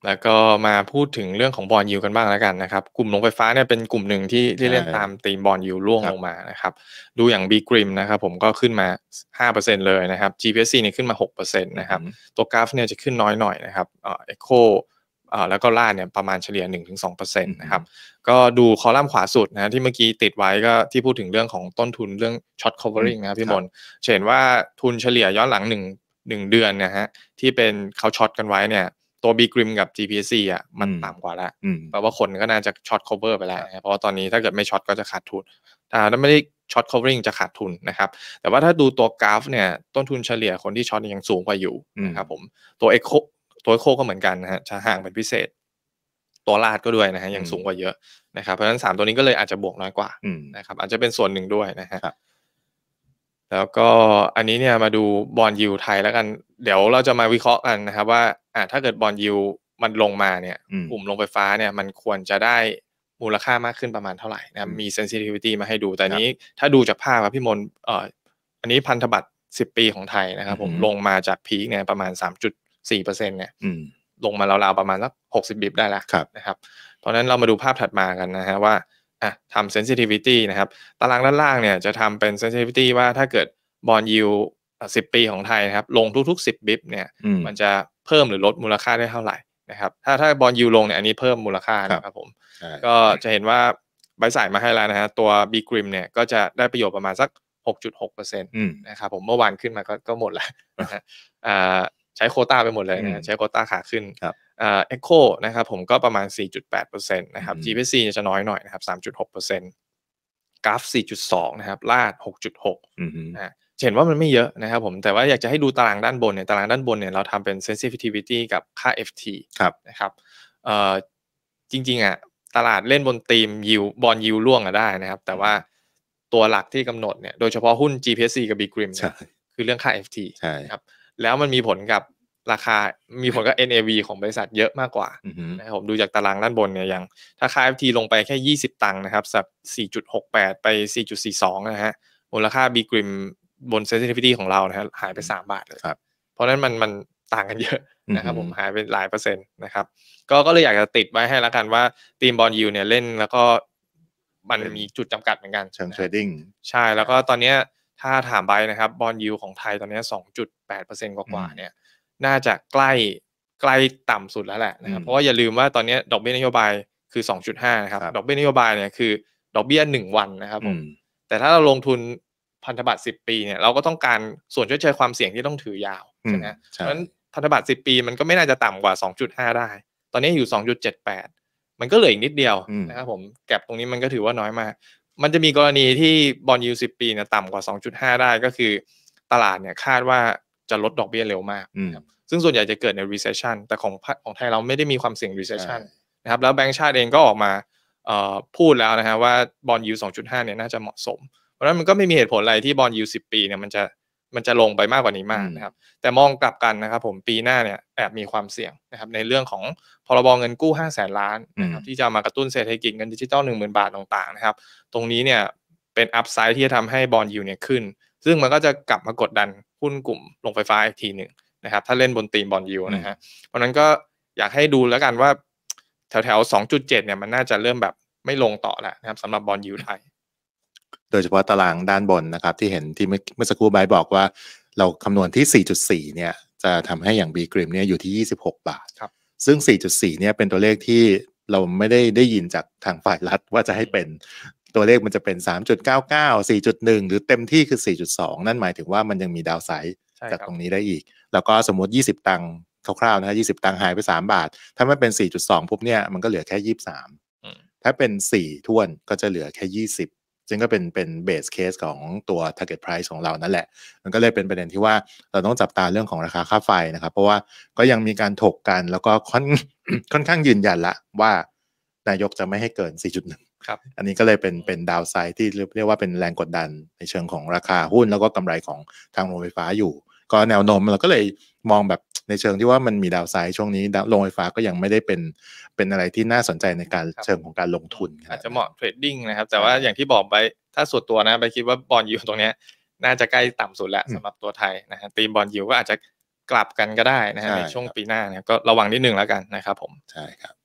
แล้วก็มาพูดถึงเรื่องของบอนด์ยิลด์กันบ้างแล้วกันนะครับกลุ่มโรงไฟฟ้าเนี่ยเป็นกลุ่มหนึ่งที่ใช่เล่นตามธีมบอนด์ยิลด์ร่วงครับลงมานะครับดูอย่าง BGRIM นะครับผมก็ขึ้นมา5%เลยนะครับ GPSC เนี่ยขึ้นมา6%นต์อือฮึนะครับตัว GRAPH เนี่ยจะขึ้นน้อยหน่อยนะครับEcho แล้วก็ล่าเนี่ยประมาณเฉลี่ย 1-2% นอือฮึต์นะครับก็ดูคอลัมน์ขวาสุดนะที่เมื่อกี้ติดไว้ก็ที่พูดถึงเรื่องของต้นทุนเรื่อง Short อืม Covering นะครับครับพี่มนต์จะเห็นว่าทุนเฉลี่ยย้อนหลัง1เดือนนะฮะที่เป็นเขาช็อตกันไว้เนี่ยตัว BGRIM กับ GPSC อะมันต่ำกว่าแล้วอืมแปลว่าคนก็น่าจะช็อต cover ไปคแล้วรับนะครับเพราะว่าตอนนี้ถ้าเกิดไม่ช็อตก็จะขาดทุนถ้าไม่ได้ช็อต covering จะขาดทุนนะครับแต่ว่าถ้าดูตัวกราฟเนี่ยต้นทุนเฉลี่ยคนที่ช็อตยังสูงกว่าอยู่อืมนะครับผมตัว Echo ก็เหมือนกันนะฮะจะห่างเป็นพิเศษตัวลาดก็ด้วยนะฮะยังสูงกว่าเยอะนะครับเพราะฉะนั้น3ตัวนี้ก็เลยอาจจะบวกน้อยกว่าอืมนะครับอาจจะเป็นส่วนหนึ่งด้วยนะฮะครับแล้วก็อันนี้เนี่ยมาดูบอนด์ยิลด์ไทยแล้วกันเดี๋ยวเราจะมาวิเคราะห์กันนะครับว่าถ้าเกิดบอนด์ยิลด์มันลงมาเนี่ยอืมกลุ่มโรงไฟฟ้าเนี่ยมันควรจะได้มูลค่ามากขึ้นประมาณเท่าไรนะครับมีอืม sensitivity มาให้ดูแต่ครับนี้ถ้าดูจากภาพครับพี่มนต์อันนี้พันธบัตร10ปีของไทยนะคอือฮึรับผมลงมาจากพีกเนี่ยประมาณ3.4%เปอร์เซ็นต์เนี่ยอืมลงมาราวๆประมาณสัก60บิปได้แล้วครับนะครับเพราะฉะนั้นเรามาดูภาพถัดมากันนะครับว่าทำ sensitivity นะครับ ตารางด้านล่างเนี่ยจะทำเป็น sensitivity ว่าถ้าเกิด bond yield 10 ปีของไทยนะครับลงทุกๆ10บิปเนี่ยอืมมันจะเพิ่มหรือลดมูลค่าได้เท่าไหร่นะครับถ้า bond yield ลงเนี่ยอันนี้เพิ่มมูลค่าครับนะครับผมใช่ก็จะเห็นว่าใบสายมาให้แล้วนะฮะตัว BGRIM เนี่ยก็จะได้ประโยชน์ประมาณสัก6.6%นต์อืมนะครับผมเมื่อวานขึ้นมาก็หมดแล้วนะฮะอ่าใช้โควตาไปหมดเลยอืมนะใช้โควตาขาขึ้นครับ Echo นะครับผมก็ประมาณ 4.8%นต์นะครับอือฮึ GPC เนี่ยจะน้อยหน่อยนะครับ3.6%กราฟ4.2นะครับลาด6.6 อือฮึจะเห็นว่ามันไม่เยอะนะครับผมแต่ว่าอยากจะให้ดูตารางด้านบนเนี่ยตารางด้านบนเนี่ยเราทำเป็น sensitivity กับค่า FT ครับนะครับเอ่อจริงๆตลาดเล่นบนธีม yield bond yield ร่วงได้นะครับแต่ว่าตัวหลักที่กำหนดเนี่ยโดยเฉพาะหุ้น GPSC กับ BGRIM ใช่เนี่ยคือเรื่องค่า FT ใช่นะครับแล้วมันมีผลกับราคามีผลกับ NAV ของบริษัทเยอะมากกว่าอือฮึนะครับผมดูจากตารางด้านบนเนี่ยอย่างถ้าค่า FT ลงไปแค่20ตังค์นะครับจาก4.68ไป4.42นะครับมูลค่า BGRIM บน sensitivity ของเรานะครับหายไป3บาทเลยครับเพราะฉะนั้นมันต่างกันเยอะอือฮึนะครับผมหายไปหลายเปอร์เซ็นต์นะครับก็เลยอยากจะติดไว้ให้แล้วกันว่าทีม Bond Yield เนี่ยเล่นแล้วก็มันเป็นมีจุดจำกัดเหมือนกันเชิงเทนะครับรดดิงใช่แล้วก็ใช่ตอนเนี้ยถ้าถามไบร์ทนะครับ Bond Yield ของไทยตอนเนี้ย2.8%กอืมว่าๆเนี่ยน่าจะใกล้ต่ำสุดแล้วแหละนะอืมครับเพราะว่าอย่าลืมว่าตอนเนี้ยดอกเบี้ยนโยบายคือ2.5นะครับครับดอกเบี้ยนโยบายเนี่ยคือดอกเบี้ย1วันนะครับผมอืมแต่ถ้าเราลงทุนพันธบัตร10ปีเนี่ยเราก็ต้องการส่วนชดเชยความเสี่ยงที่ต้องถือยาวอืมใช่ไหมเพใช่ราะฉะนั้นพันธบัตร10ปีมันก็ไม่น่าจะต่ำกว่า2.5ได้ตอนนี้อยู่2.78มันก็เหลืออีกนิดเดียวอืมนะครับผมแก็ปตรงนี้มันก็ถือว่าน้อยมากมันจะมีกรณีที่ Bond Yield 10ปีเนี่ยต่ำกว่า2.5ได้ก็คือตลาดเนี่ยคาดว่าจะลดดอกเบี้ยเร็วมากอืมนะครับซึ่งส่วนใหญ่จะเกิดใน recession แต่ของไทยเราไม่ได้มีความเสี่ยงใช่ recession นะครับแล้วแบงก์ชาติเองก็ออกมาพูดแล้วนะครับว่า Bond Yield 2.5เนี่ยน่าจะเหมาะสม เพราะฉะนั้นมันก็ไม่มีเหตุผลอะไรที่ Bond Yield 10 ปีเนี่ยมันจะลงไปมากกว่านี้อืมมากนะครับแต่มองกลับกันนะครับผมปีหน้าเนี่ยแอบมีความเสี่ยงนะครับในเรื่องของพรบเงินกู้500,000 ล้านอืมนะครับที่จะมากระตุ้นเศรษฐกิจเงินดิจิทัล10,000 บาทต่างๆนะครับตรงนี้เนี่ยเป็นอัพไซด์ที่จะทำให้ Bond Yield เนี่ยขึ้นซึ่งมันก็จะกลับมากดดันหุ้นกลุ่มโรงไฟฟ้าอีกทีหนึ่งนะครับถ้าเล่นบนธีม Bond Yield อืมนะฮะเพราะฉะนั้นก็อยากให้ดูแล้วกันว่าแถวๆ2.7เนี่ยมันน่าจะเริ่มแบบไม่ลงต่อแล้วนะครับสำหรับ Bond Yield ไทยโดยเฉพาะตารางด้านบนนะครับที่เห็นที่เมื่อสักครู่ไบร์ทบอกว่าเราคำนวณที่ 4.4 เนี่ยจะทำให้อย่าง B Grim เนี่ยอยู่ที่ 26 บาทครับซึ่ง 4.4 เนี่ยเป็นตัวเลขที่เราไม่ได้ยินจากทางฝ่ายรัฐว่าจะให้เป็นตัวเลขมันจะเป็น 3.99 4.1 หรือเต็มที่คือ 4.2 นั่นหมายถึงว่ามันยังมีดาวไซด์จากตรงนี้ได้อีกแล้วก็สมมติ20ตังค์คร่าวๆนะ20ตังค์หายไป3บาทถ้าไม่เป็น 4.2 ปุ๊บเนี่ยมันก็เหลือแค่23ถ้าเป็น4ถ้วนก็จะเหลือแค่20ซึ่งก็เป็นเบสเคสของตัว target price ของเรานั่นแหละมันก็เลยเป็นประเด็นที่ว่าเราต้องจับตาเรื่องของราคาค่าไฟนะครับเพราะว่าก็ยังมีการถกกันแล้วก็ค่อนข้างยืนยันละว่านายกจะไม่ให้เกิน 4.1 ครับอันนี้ก็เลยเป็นดาวไซด์ที่เรียกว่าเป็นแรงกดดันในเชิงของราคาหุ้นแล้วก็กำไรของทางโรงไฟฟ้าอยู่ก็แนวโน้มเราก็เลยมองแบบในเชิงที่ว่ามันมีดาวไซด์ช่วงนี้โรงไฟฟ้าก็ยังไม่ได้เป็นอะไรที่น่าสนใจในการเชิงของการลงทุนอาจจะเหมาะเทรดดิ้งนะครับแต่ใช่ว่าอย่างที่บอกไปถ้าส่วนตัวนะไปคิดว่าบอลยูตรงเนี้ยน่าจะใกล้ต่ำสุดแล้วสำหรับตัวไทยนะฮะตีมบอลยูก็อาจจะกลับกันก็ได้นะฮะในช่วงปีหน้าเนี่ยก็ระวังนิดนึงแล้วกันนะครับผมใช่ครับ